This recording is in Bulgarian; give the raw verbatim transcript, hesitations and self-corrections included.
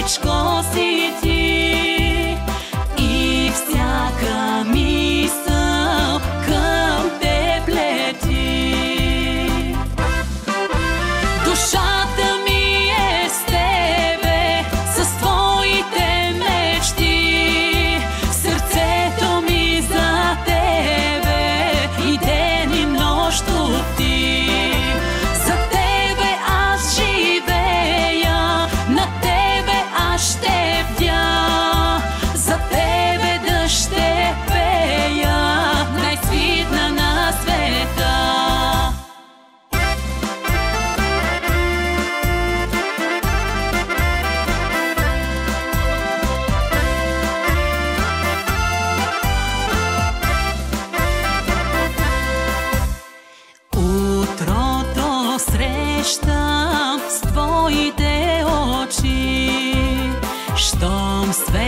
Слънченичко си ти и всяка мисъл към теб лети. Душата ми е с тебе, с твоите мечти, сърцето ми за тебе и ден и нощ ти. За тебе аз живея, на тебе аз ще бдя, за тебе да ще пея, най-свитна на света. Утрото срещам с твоите очи, щом свет